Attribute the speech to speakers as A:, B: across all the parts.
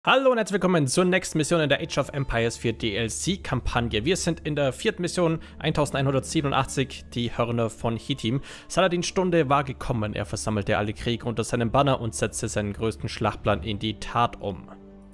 A: Hallo und herzlich willkommen zur nächsten Mission in der Age of Empires 4 DLC-Kampagne. Wir sind in der vierten Mission 1187, die Hörner von Hittim. Saladins Stunde war gekommen, er versammelte alle Krieger unter seinem Banner und setzte seinen größten Schlachtplan in die Tat um.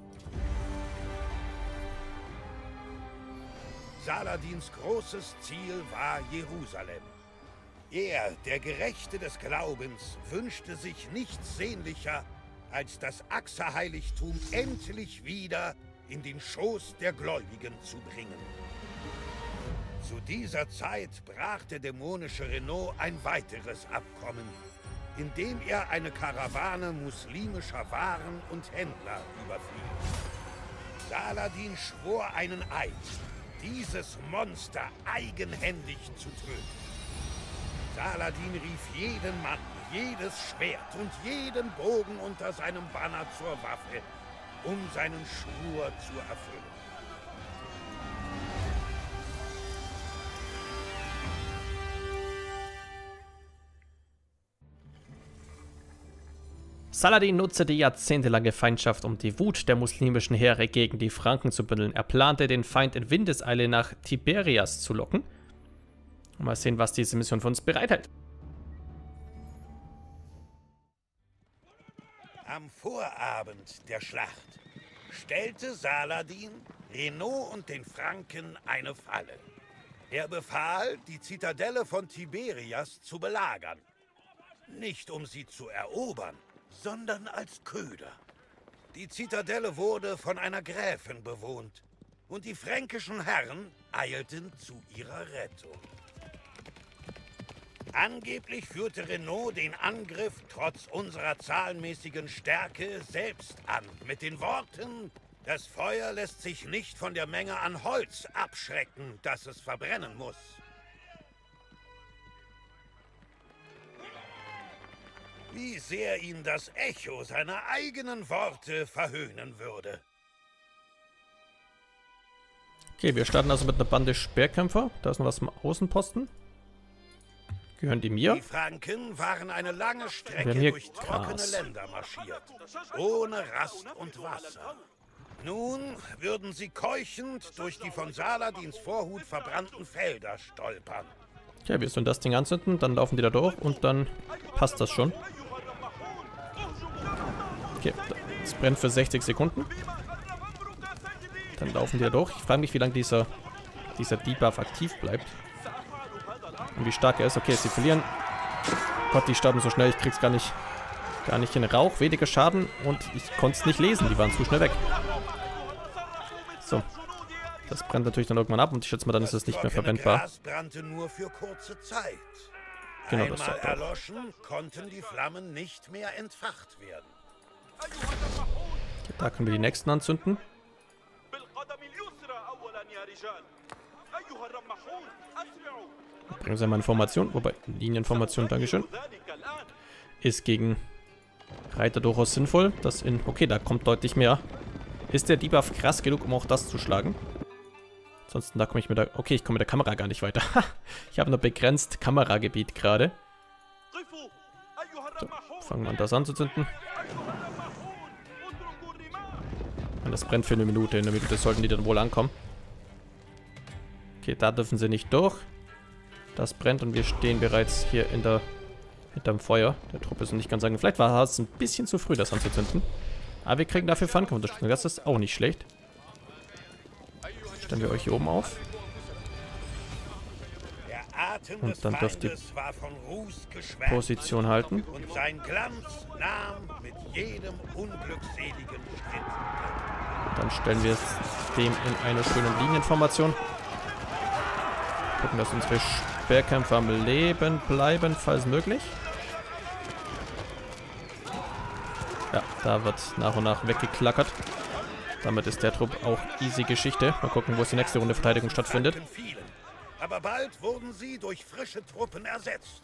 B: Saladins großes Ziel war Jerusalem. Er, der Gerechte des Glaubens, wünschte sich nichts sehnlicher, als das Aqsa-Heiligtum endlich wieder in den Schoß der Gläubigen zu bringen. Zu dieser Zeit brach der dämonische Renaud ein weiteres Abkommen, indem er eine Karawane muslimischer Waren und Händler überfiel. Saladin schwor einen Eid, dieses Monster eigenhändig zu töten. Saladin rief jeden Mann, jedes Schwert und jeden Bogen unter seinem Banner zur Waffe, um seinen Schwur zu erfüllen.
A: Saladin nutzte die jahrzehntelange Feindschaft, um die Wut der muslimischen Heere gegen die Franken zu bündeln. Er plante, den Feind in Windeseile nach Tiberias zu locken. Mal sehen, was diese Mission für uns bereithält.
B: Am Vorabend der Schlacht stellte Saladin Renaud und den Franken eine Falle. Er befahl, die Zitadelle von Tiberias zu belagern. Nicht um sie zu erobern, sondern als Köder. Die Zitadelle wurde von einer Gräfin bewohnt und die fränkischen Herren eilten zu ihrer Rettung. Angeblich führte Renaud den Angriff trotz unserer zahlenmäßigen Stärke selbst an, mit den Worten: Das Feuer lässt sich nicht von der Menge an Holz abschrecken, das es verbrennen muss. Wie sehr ihn das Echo seiner eigenen Worte verhöhnen würde.
A: Okay, wir starten also mit einer Bande Speerkämpfer. Da ist noch was am Außenposten. Gehören die mir?
B: Die Franken waren eine lange Strecke durch trockene Länder marschiert, ohne Rast und Wasser. Nun würden sie keuchend durch die von Saladins Vorhut verbrannten Felder stolpern.
A: Okay, wir sollen das Ding anzünden, dann laufen die da durch und dann passt das schon. Okay, es brennt für 60 Sekunden. Dann laufen die da durch. Ich frage mich, wie lange dieser Debuff aktiv bleibt. Und wie stark er ist. Okay, sie verlieren. Gott, die starben so schnell. Ich krieg's gar nicht in Rauch. Weniger Schaden. Und ich konnte es nicht lesen. Die waren zu schnell weg. So. Das brennt natürlich dann irgendwann ab. Und ich schätze mal, dann ist es nicht mehr verwendbar.
B: Das brannte nur für kurze Zeit.
A: Genau, das
B: Einmal
A: sagt er.
B: erloschen, konnten die Flammen nicht mehr entfacht werden.
A: Okay, da können wir die nächsten anzünden. Bringen Sie mal Information, wobei Linienformation, Dankeschön, ist gegen Reiter durchaus sinnvoll. Okay, da kommt deutlich mehr. Ist der Debuff krass genug, um auch das zu schlagen? Ansonsten, da komme ich mit der... Okay, ich komme mit der Kamera gar nicht weiter. Ich habe nur begrenzt Kameragebiet gerade. So, fangen wir an, das anzuzünden. Und das brennt für eine Minute. In einer Minute sollten die dann wohl ankommen. Okay, da dürfen sie nicht durch. Das brennt und wir stehen bereits hier hinterm Feuer. Der Truppe ist noch nicht ganz angekommen. Vielleicht war es ein bisschen zu früh, das anzuzünden. Aber wir kriegen dafür Franken-Unterstützung. Das ist auch nicht schlecht. Stellen wir euch hier oben auf. Und dann dürft ihr Position halten.
B: Und sein Glanz nahm mit jedem unglückseligen Schritt.
A: Dann stellen wir es dem in einer schönen Linienformation. Gucken, dass unsere Speerkämpfer am Leben bleiben, falls möglich. Ja, da wird nach und nach weggeklackert. Damit ist der Trupp auch easy Geschichte. Mal gucken, wo es die nächste Runde Verteidigung stattfindet.
B: Aber bald wurden sie durch frische Truppen ersetzt.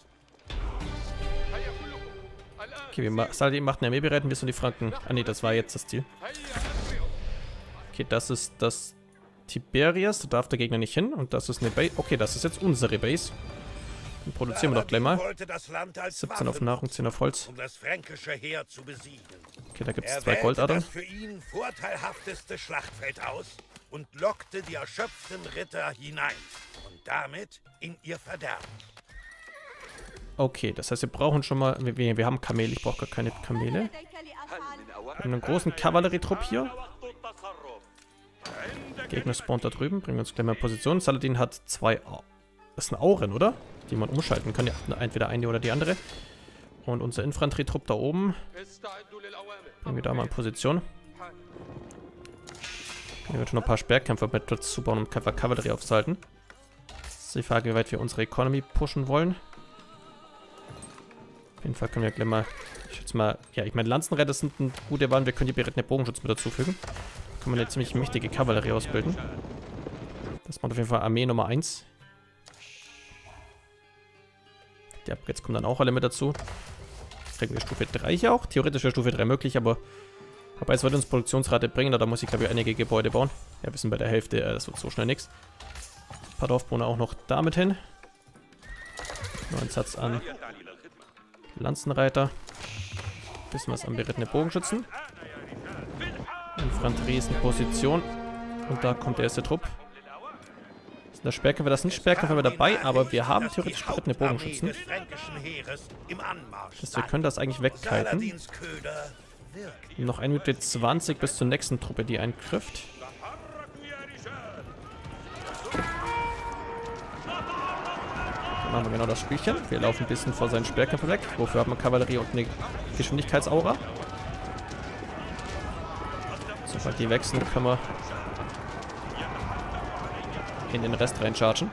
A: Okay, Saladin macht eine Armee bereit und wir sind die Franken. Ah ne, das war jetzt das Ziel. Okay, das ist das Tiberias. Da darf der Gegner nicht hin. Und das ist eine Base. Okay, das ist jetzt unsere Base. Dann produzieren wir doch gleich mal.
B: Wollte das Land als
A: 17 auf Nahrung, 10 auf Holz.
B: um das fränkische Heer zu besiegen.
A: Okay, da gibt es
B: Er
A: 2
B: wählte
A: Goldadern.
B: das für ihn vorteilhafteste Schlachtfeld aus und lockte die erschöpften Ritter hinein und damit in ihr Verderben.
A: Okay, das heißt, wir brauchen schon mal... Wir haben Kamele, ich brauche gar keine Kamele. Wir haben einen großen Kavallerietrupp hier. Gegner spawnt da drüben, bringen wir uns gleich mal in Position. Saladin hat 2... Das sind Auren, oder? Die man umschalten kann. Ja, entweder eine oder die andere. Und unser Infanterietrupp da oben. Bringen wir da mal in Position. Hier wird schon ein paar Sperrkämpfer mit dazu bauen, um Kavallerie aufzuhalten. Das ist die Frage, wie weit wir unsere Economy pushen wollen. Auf jeden Fall können wir gleich mal... Ich schätze mal... Ja, ich meine, Lanzenreiter sind eine gute Wahl. Wir können die berittene Bogenschutz mit dazufügen. Da können wir eine ziemlich mächtige Kavallerie ausbilden. Das macht auf jeden Fall Armee Nummer 1. Die Upgrades kommen dann auch alle mit dazu. Jetzt kriegen wir Stufe 3 hier auch. Theoretisch wäre Stufe 3 möglich, aber es wird uns Produktionsrate bringen. Da muss ich, glaube ich, einige Gebäude bauen. Ja, wir sind bei der Hälfte. Das wird so schnell nichts. Ein paar Dorfbewohner auch noch damit hin. Noch ein Satz an Lanzenreiter. Bisschen was an berittene Bogenschützen. Infanterie ist in Position. Und da kommt der erste Trupp. Der Sperrkämpfer, das sind nicht Sperrkämpfer mehr dabei, aber wir haben theoretisch berittene Bogenschützen. Das heißt, wir können das eigentlich wegkiten. Noch 1 Minute 20 bis zur nächsten Truppe, die eintrifft. Dann machen wir genau das Spielchen. Wir laufen ein bisschen vor seinen Sperrkämpfer weg. Wofür haben wir Kavallerie und eine Geschwindigkeitsaura? Sobald die wechseln, können wir in den Rest reinchargen.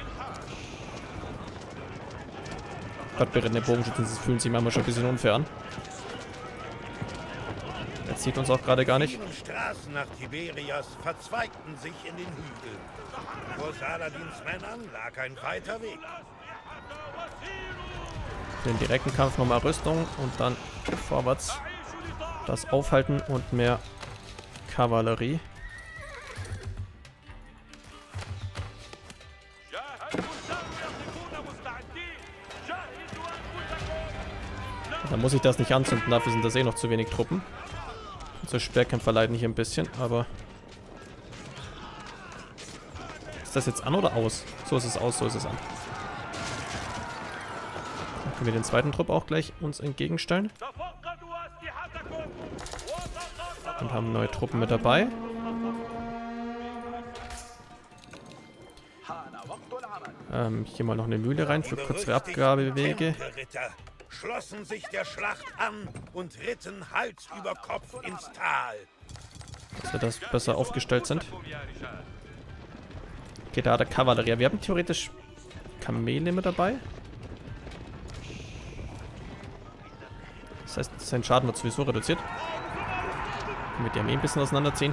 A: Gott, berittene Bogenschützen, das fühlt sich manchmal schon ein bisschen unfair an. Er zieht uns auch gerade gar nicht.
B: Die Straßen nach Tiberias verzweigten sich in den Hügeln. Vor Saladins Männern lag ein weiter Weg.
A: Den direkten Kampf nochmal Rüstung und dann vorwärts das Aufhalten und mehr Kavallerie. Dann muss ich das nicht anzünden, dafür sind das eh noch zu wenig Truppen. Unsere Sperrkämpfer leiden hier ein bisschen, aber... Ist das jetzt an oder aus? So ist es aus, so ist es an. Dann können wir den zweiten Trupp auch gleich uns entgegenstellen. Und haben neue Truppen mit dabei. Hier mal noch eine Mühle rein für kürzere Abgabewege.
B: Schlossen sich der Schlacht an und ritten Hals über Kopf ins Tal.
A: Dass wir das besser aufgestellt sind. Okay, da hat er Kavallerie. Wir haben theoretisch Kamele mit dabei. Das heißt, sein Schaden wird sowieso reduziert. Können wir die Armee ein bisschen auseinanderziehen.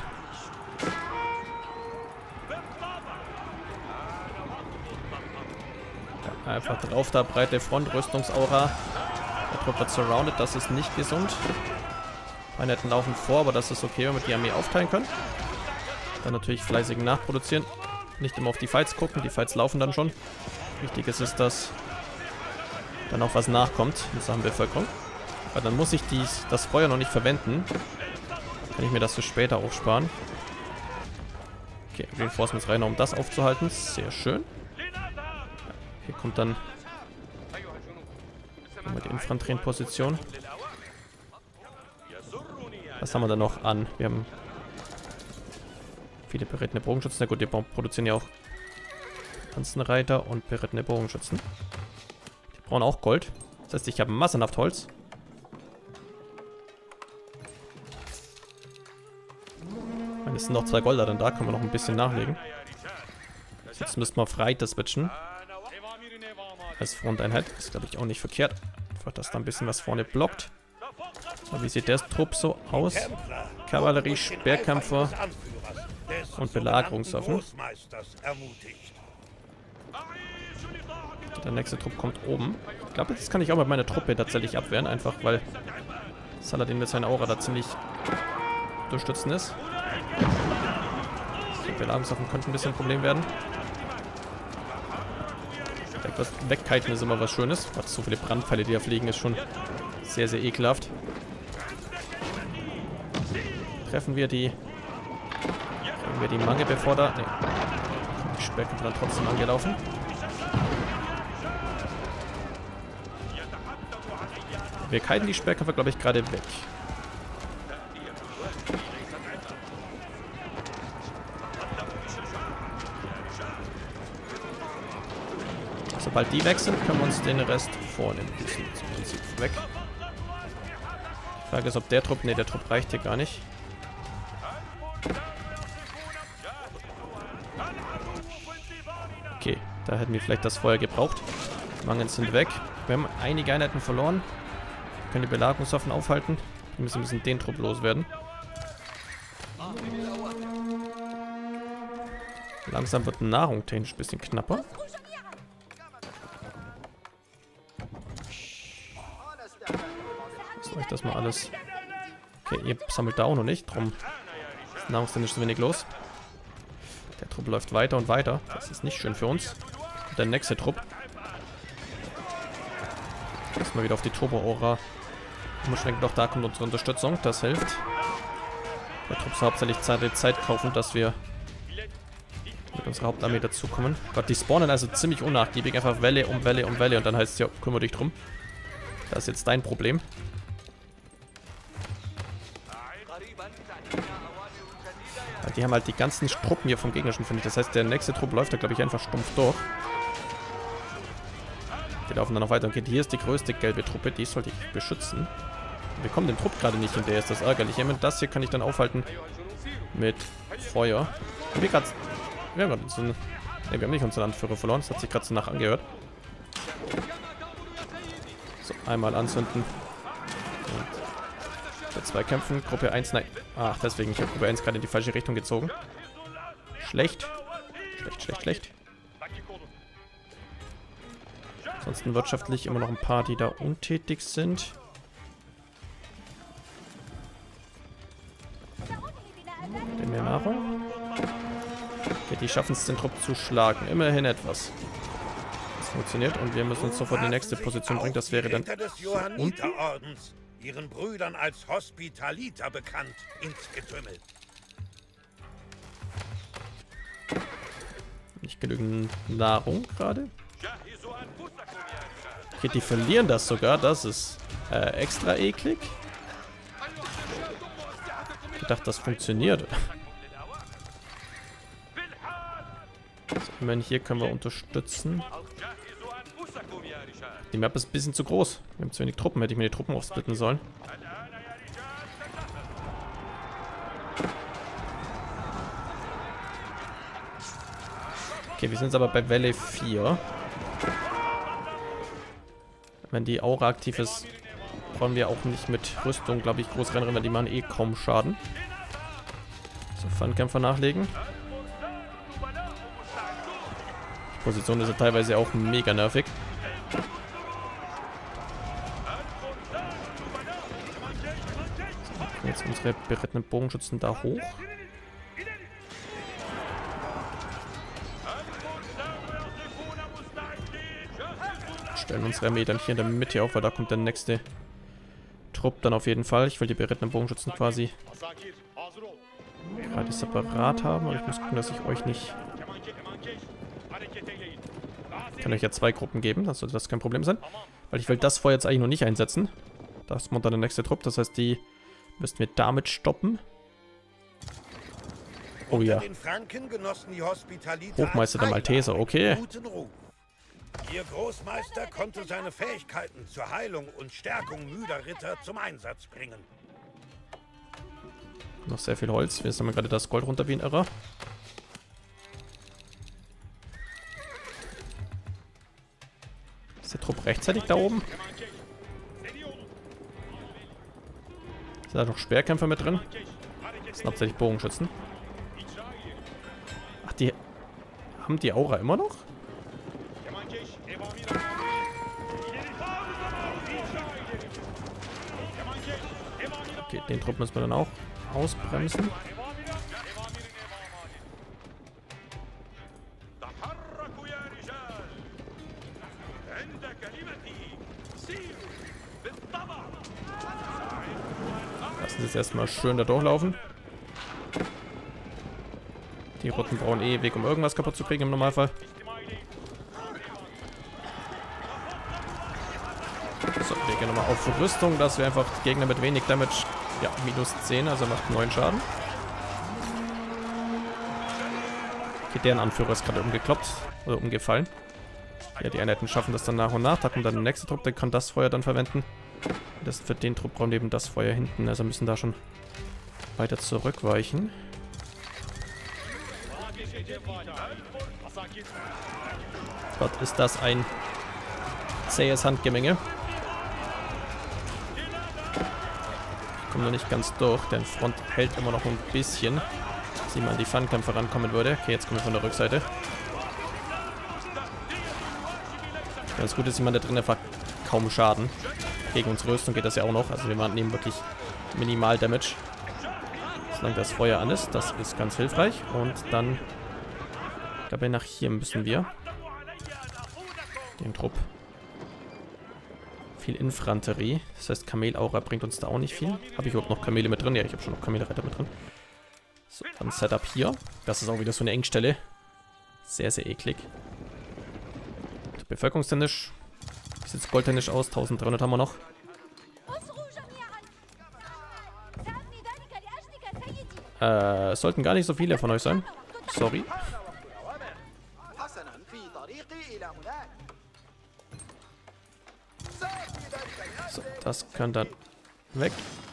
A: Ja, einfach drauf da, breite Front, Rüstungsaura. Der Trupp wird surrounded, das ist nicht gesund. Einheiten laufen vor, aber das ist okay, wenn wir die Armee aufteilen können. Dann natürlich fleißig nachproduzieren. Nicht immer auf die Fights gucken, die Fights laufen dann schon. Wichtig ist es, dass dann auch was nachkommt in Sachen Bevölkerung. Aber dann muss ich das Feuer noch nicht verwenden. Kann ich mir das für später aufsparen. Okay, Reinforcements rein, um das aufzuhalten. Sehr schön. Hier kommt dann die Infanterie in Position. Was haben wir da noch an? Wir haben viele berittene Bogenschützen. Na gut, die produzieren ja auch Lanzenreiter und berittene Bogenschützen. Die brauchen auch Gold. Das heißt, ich habe massenhaft Holz. Es sind noch 2 Golder, dann da können wir noch ein bisschen nachlegen. Jetzt müssen wir auf Reiter switchen. Als Fronteinheit. Ist, glaube ich, auch nicht verkehrt. Einfach, dass da ein bisschen was vorne blockt. Aber wie sieht der Trupp so aus? Kavallerie, Speerkämpfer und Belagerungswaffen. Der nächste Trupp kommt oben. Ich glaube, das kann ich auch mit meiner Truppe tatsächlich abwehren. Einfach, weil Saladin mit seiner Aura da ziemlich unterstützend ist. Die Belagerungswaffen könnten ein bisschen ein Problem werden. Was wegkiten ist immer was Schönes. Was, so viele Brandpfeile, die da fliegen, ist schon sehr, sehr ekelhaft. Treffen wir die Mange, bevor da... Ne. Die Sperrkämpfer dann trotzdem angelaufen. Wir kiten die Sperrkämpfer, glaube ich, gerade weg. Sobald die weg sind, können wir uns den Rest vornehmen. Die sind im Prinzip weg. Die Frage ist, ob der Trupp... Ne, der Trupp reicht hier gar nicht. Okay, da hätten wir vielleicht das Feuer gebraucht. Mangen sind weg. Wir haben einige Einheiten verloren. Wir können die Belagerungswaffen aufhalten. Wir müssen ein bisschen den Trupp loswerden. Langsam wird Nahrung technisch ein bisschen knapper. Soll ich das mal alles... Okay, ihr sammelt da auch noch nicht. Drum ist nahrungstechnisch so wenig los. Der Trupp läuft weiter und weiter. Das ist nicht schön für uns. Und der nächste Trupp. Erstmal wieder auf die Turbo-Aura umschwenken. Doch da kommt unsere Unterstützung. Das hilft. Der Trupp soll hauptsächlich Zeit kaufen, dass wir mit unserer Hauptarmee dazukommen. Gott, die spawnen also ziemlich unnachgiebig. Einfach Welle um Welle um Welle. Und dann heißt es ja, kümmere dich drum. Das ist jetzt dein Problem. Die haben halt die ganzen Truppen hier vom Gegnerischen, finde ich. Das heißt, der nächste Trupp läuft da, glaube ich, einfach stumpf durch. Die laufen dann noch weiter. Okay, hier ist die größte gelbe Truppe. Die sollte ich beschützen. Wir kommen dem Trupp gerade nicht hinterher. Ist das ärgerlich. Das hier kann ich dann aufhalten mit Feuer. Haben wir gerade... Wir haben gerade unseren... Ne, wir haben nicht unseren Anführer verloren. Das hat sich gerade so nach angehört. So, einmal anzünden. Und 2 kämpfen. Gruppe 1, nein. Ach, deswegen. Ich habe Gruppe 1 gerade in die falsche Richtung gezogen. Schlecht. Schlecht. Ansonsten wirtschaftlich immer noch ein paar, die da untätig sind. Mehr Nahrung. Okay, die schaffen es, den Trupp zu schlagen. Immerhin etwas. Das funktioniert und wir müssen uns sofort in die nächste Position bringen. Das wäre dann unten.
B: Ihren Brüdern als Hospitaliter bekannt, ins Getümmel.
A: Nicht genügend Nahrung gerade. Okay, die verlieren das sogar. Das ist extra eklig. Ich dachte, das funktioniert. So, immerhin hier können wir unterstützen. Die Map ist ein bisschen zu groß. Wir haben zu wenig Truppen. Hätte ich mir die Truppen aufsplitten sollen. Okay, wir sind jetzt aber bei Welle 4. Wenn die Aura aktiv ist, brauchen wir auch nicht mit Rüstung, glaube ich, groß rennen, weil die machen eh kaum Schaden. So, Fernkämpfer nachlegen. Die Position ist ja teilweise auch mega nervig. So, jetzt unsere berittenen Bogenschützen da hoch. Stellen unsere Armee dann hier in der Mitte auf, weil da kommt der nächste Trupp dann auf jeden Fall. Ich will die berittenen Bogenschützen quasi gerade separat haben, aber ich muss gucken, dass ich euch nicht... Ich kann euch ja 2 Gruppen geben, dann sollte das kein Problem sein. Weil ich will das Feuer jetzt eigentlich noch nicht einsetzen. Das kommt dann der nächste Trupp, das heißt, die müssten wir damit stoppen. Oh ja. Hochmeister der Malteser, okay.
B: Ihr Großmeister konnte seine Fähigkeiten zur Heilung und Stärkung müder Ritter zum Einsatz bringen.
A: Noch sehr viel Holz. Wir sammeln gerade das Gold runter wie ein Irrer. Ist der Trupp rechtzeitig da oben? Sind da noch Speerkämpfer mit drin? Das sind hauptsächlich Bogenschützen. Ach, die haben die Aura immer noch? Okay, den Trupp müssen wir dann auch ausbremsen. Lassen Sie es erstmal schön da durchlaufen. Die Roten brauchen eh Weg, um irgendwas kaputt zu kriegen im Normalfall. So, wir gehen nochmal auf Rüstung, dass wir einfach Gegner mit wenig Damage, ja, minus 10, also macht 9 Schaden. Okay, deren Anführer ist gerade umgekloppt, oder umgefallen. Ja, die Einheiten schaffen das dann nach und nach. Da kommt dann der nächste Trupp, der kann das Feuer dann verwenden. Das für den Trupp braucht eben das Feuer hinten, also müssen da schon weiter zurückweichen. Gott, ist das ein zähes Handgemenge. Ich komme noch nicht ganz durch, denn Front hält immer noch ein bisschen. Sieh mal, an die Fernkämpfer rankommen würde. Okay, jetzt kommen wir von der Rückseite. Das Gute ist, jemand da drin einfach kaum Schaden. Gegen unsere Rüstung geht das ja auch noch. Also wir nehmen wirklich minimal Damage. Solange das Feuer an ist. Das ist ganz hilfreich. Und dann, ich glaube, nach hier müssen wir. Den Trupp. Viel Infanterie. Das heißt, Kamelaura bringt uns da auch nicht viel. Habe ich überhaupt noch Kamele mit drin? Ja, ich habe schon noch Kamelreiter mit drin. So, dann Setup hier. Das ist auch wieder so eine Engstelle. Sehr, sehr eklig. Bevölkerungstechnisch. Wie sieht es goldtechnisch aus? 1300 haben wir noch. Sollten gar nicht so viele von euch sein. Sorry. So, das kann dann weg.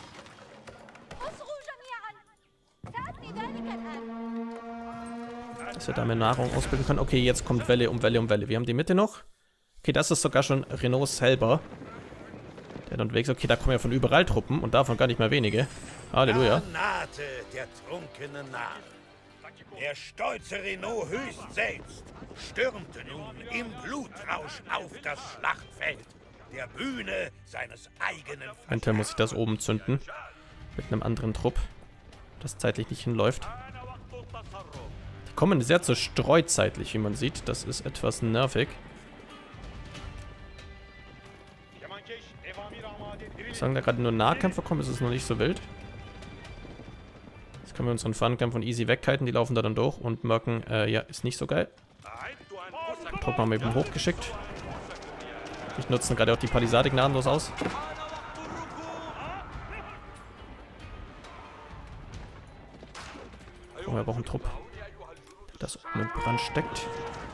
A: Dass wir damit Nahrung ausbilden können. Okay, jetzt kommt Welle um Welle um Welle. Wir haben die Mitte noch. Okay, das ist sogar schon Renault selber. Der dann unterwegs ist. Okay, da kommen ja von überall Truppen und davon gar nicht mehr wenige. Halleluja.
B: Da nahte der trunkene Narr. Der stolze Renault höchst selbst stürmte nun im Blutrausch auf das Schlachtfeld, der Bühne seines eigenen
A: Eventuell muss ich das oben zünden. Mit einem anderen Trupp. Das zeitlich nicht hinläuft. Die kommen sehr zerstreut zeitlich, wie man sieht. Das ist etwas nervig. Sagen da gerade nur Nahkämpfer kommen, ist es noch nicht so wild. Jetzt können wir unseren Fernkampf von easy weghalten, die laufen da dann durch und merken, ja, ist nicht so geil. Den Trupp haben wir eben hochgeschickt. Ich nutze gerade auch die Palisade gnadenlos aus. Oh, wir brauchen einen Trupp, der das oben in Brand steckt.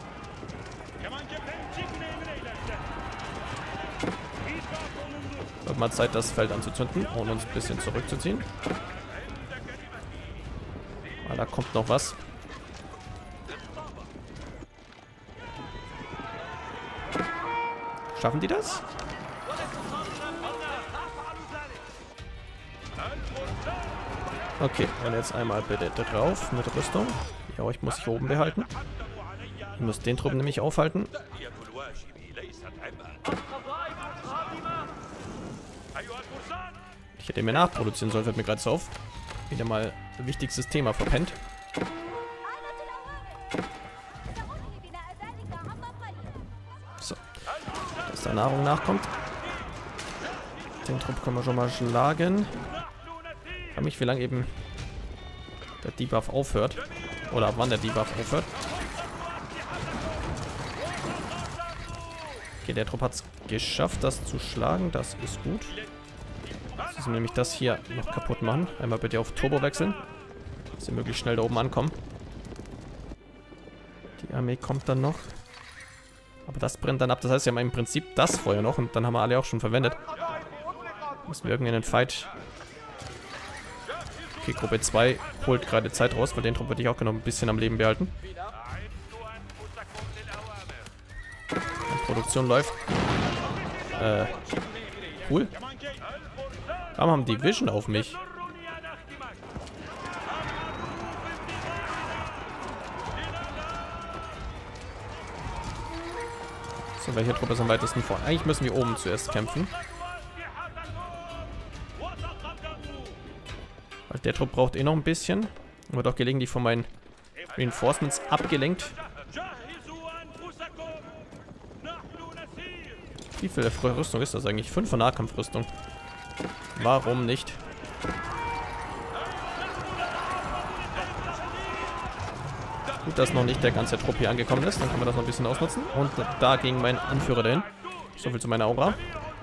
A: Wird mal Zeit, das Feld anzuzünden und uns ein bisschen zurückzuziehen. Ah, da kommt noch was. Schaffen die das? Okay, und jetzt einmal bitte drauf mit Rüstung. Ja, euch muss ich oben behalten. Ihr müsst den Truppen nämlich aufhalten. Ich hätte mir nachproduzieren sollen, fällt mir gerade so auf. Wieder mal ein wichtigstes Thema verpennt. So. Dass da Nahrung nachkommt. Den Trupp können wir schon mal schlagen. Ich frage mich, wie lange eben der Debuff aufhört. Oder ab wann der Debuff aufhört. Okay, der Trupp hat es geschafft, das zu schlagen. Das ist gut. Jetzt müssen wir nämlich das hier noch kaputt machen. Einmal bitte auf Turbo wechseln. Dass wir möglichst schnell da oben ankommen. Die Armee kommt dann noch. Aber das brennt dann ab. Das heißt, wir haben im Prinzip das Feuer noch. Und dann haben wir alle auch schon verwendet. Müssen wir irgendwie einen Fight. Okay, Gruppe 2 holt gerade Zeit raus. Weil den Trupp würde ich auch noch ein bisschen am Leben behalten. Die Produktion läuft. Cool. Warum haben die Vision auf mich? So, welche Truppe ist am weitesten vor? Eigentlich müssen wir oben zuerst kämpfen. Weil der Trupp braucht eh noch ein bisschen. Wird auch gelegentlich von meinen Reinforcements abgelenkt. Wie viel Rüstung ist das eigentlich? 5 von Nahkampfrüstung. Warum nicht? Gut, dass noch nicht der ganze Trupp hier angekommen ist. Dann können wir das noch ein bisschen ausnutzen. Und da ging mein Anführer dahin. So viel zu meiner Aura.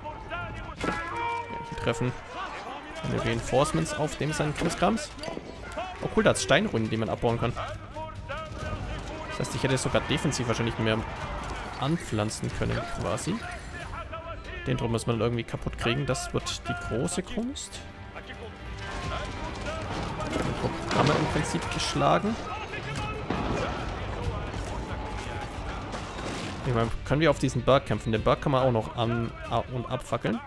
A: Hier treffen eine Reinforcements auf dem seinen Krimskrams. Oh cool, da hat es Steinruinen, die man abbauen kann. Das heißt, ich hätte sogar defensiv wahrscheinlich mehr anpflanzen können, quasi. Den Trupp muss man irgendwie kaputt kriegen. Das wird die große Kunst. Den Trupp haben wir im Prinzip geschlagen. Ich meine, können wir auf diesen Berg kämpfen? Den Berg kann man auch noch an- und abfackeln.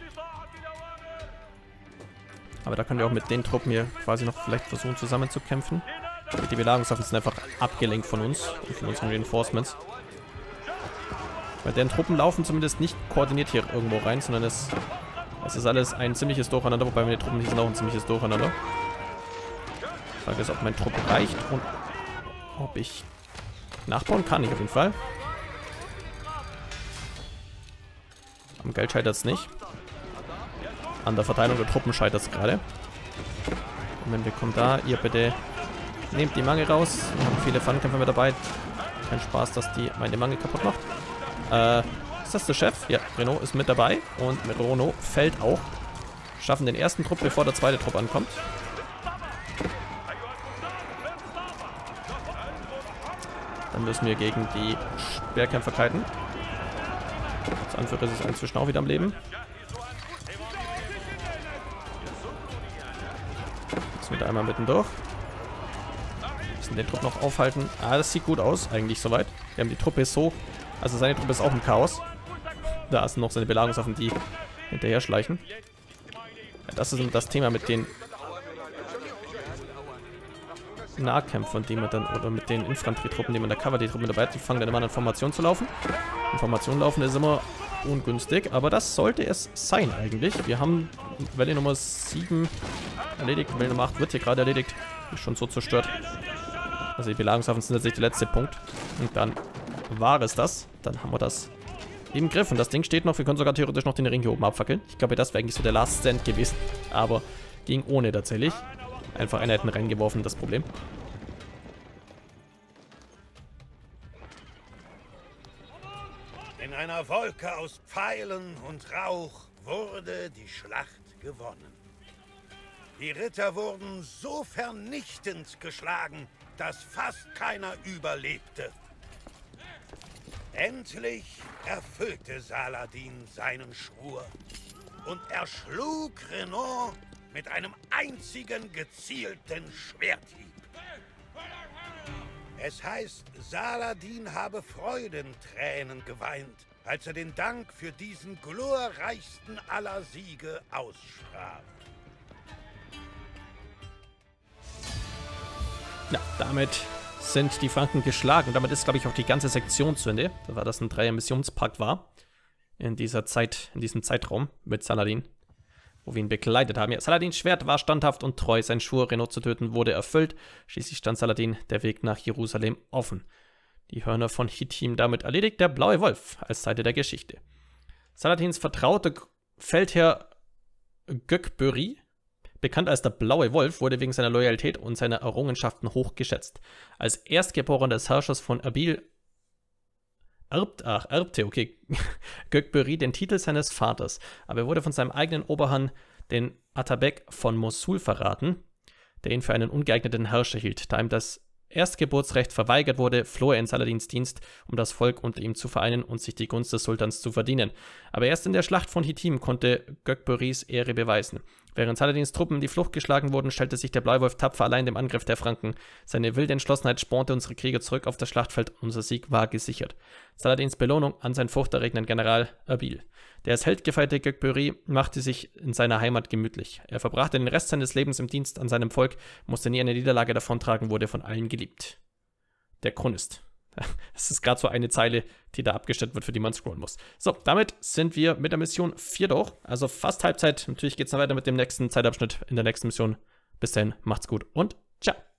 A: Aber da können wir auch mit den Truppen hier quasi noch vielleicht versuchen zusammenzukämpfen. Die Belagerungswaffen sind einfach abgelenkt von uns und von unseren Reinforcements. Weil deren Truppen laufen zumindest nicht koordiniert hier irgendwo rein, sondern es ist alles ein ziemliches Durcheinander, wobei meine Truppen hier sind auch ein ziemliches Durcheinander. Die Frage ist, ob mein Trupp reicht und ob ich nachbauen kann, ich auf jeden Fall. Am Geld scheitert es nicht. An der Verteilung der Truppen scheitert es gerade. Und wenn wir kommen da, ihr bitte nehmt die Mangel raus. Wir haben viele Pfannenkämpfer mit dabei. Kein Spaß, dass die meine Mangel kaputt macht. Ist das der Chef? Ja, Renault ist mit dabei. Und mit Renault fällt auch. Schaffen den ersten Trupp, bevor der zweite Trupp ankommt. Dann müssen wir gegen die Speerkämpfer kiten. Das Anführer ist inzwischen auch wieder am Leben. Müssen wir da einmal mittendurch. Müssen den Trupp noch aufhalten. Ah, das sieht gut aus, eigentlich soweit. Wir haben die Truppe so. Also seine Truppe ist auch im Chaos. Da sind noch seine Belagerungswaffen, die hinterher schleichen. Ja, das ist das Thema mit den Nahkämpfern, die man dann, oder mit den Infanterietruppen, die man in der Kavallerie-Truppe dabei hat, die fangen dann immer an, in Formation zu laufen. In Formation laufen ist immer ungünstig, aber das sollte es sein eigentlich. Wir haben Welle Nummer 7 erledigt, Welle Nummer 8 wird hier gerade erledigt. Ist schon so zerstört. Also die Belagerungswaffen sind tatsächlich der letzte Punkt. Und dann war es das. Dann haben wir das im Griff. Und das Ding steht noch, wir können sogar theoretisch noch den Ring hier oben abfackeln. Ich glaube, das wäre eigentlich so der Last Stand gewesen. Aber ging ohne tatsächlich. Einfach Einheiten reingeworfen, das Problem.
B: In einer Wolke aus Pfeilen und Rauch wurde die Schlacht gewonnen. Die Ritter wurden so vernichtend geschlagen, dass fast keiner überlebte. Endlich erfüllte Saladin seinen Schwur und erschlug Renault mit einem einzigen gezielten Schwerthieb. Es heißt, Saladin habe Freudentränen geweint, als er den Dank für diesen glorreichsten aller Siege aussprach.
A: Ja, damit sind die Franken geschlagen. Und damit ist, glaube ich, auch die ganze Sektion zu Ende. Da war das ein Dreier-Missionspakt war. In dieser Zeit, in diesem Zeitraum mit Saladin, wo wir ihn begleitet haben. Ja, Saladins Schwert war standhaft und treu. Sein Schwur, Renault zu töten, wurde erfüllt. Schließlich stand Saladin der Weg nach Jerusalem offen. Die Hörner von Hittim damit erledigt. Der blaue Wolf als Seite der Geschichte. Saladins vertrauter Feldherr Gökböri, bekannt als der blaue Wolf, wurde wegen seiner Loyalität und seiner Errungenschaften hoch geschätzt. Als Erstgeborener des Herrschers von Erbil erbte Gökböri den Titel seines Vaters, aber er wurde von seinem eigenen Oberherrn, den Atabek von Mosul, verraten, der ihn für einen ungeeigneten Herrscher hielt. Da ihm das Erstgeburtsrecht verweigert wurde, floh er in Saladins Dienst, um das Volk unter ihm zu vereinen und sich die Gunst des Sultans zu verdienen. Aber erst in der Schlacht von Hittim konnte Gökböris Ehre beweisen. Während Saladins Truppen in die Flucht geschlagen wurden, stellte sich der Blaue Wolf tapfer allein dem Angriff der Franken. Seine wilde Entschlossenheit spornte unsere Krieger zurück auf das Schlachtfeld und unser Sieg war gesichert. Saladins Belohnung an seinen furchterregenden General Erbil. Der als Held gefeierte Gökböri machte sich in seiner Heimat gemütlich. Er verbrachte den Rest seines Lebens im Dienst an seinem Volk, musste nie eine Niederlage davontragen, wurde von allen geliebt. Der Chronist. Das ist gerade so eine Zeile, die da abgestellt wird, für die man scrollen muss. So, damit sind wir mit der Mission 4 durch. Also fast Halbzeit. Natürlich geht es dann weiter mit dem nächsten Zeitabschnitt in der nächsten Mission. Bis dahin, macht's gut und ciao.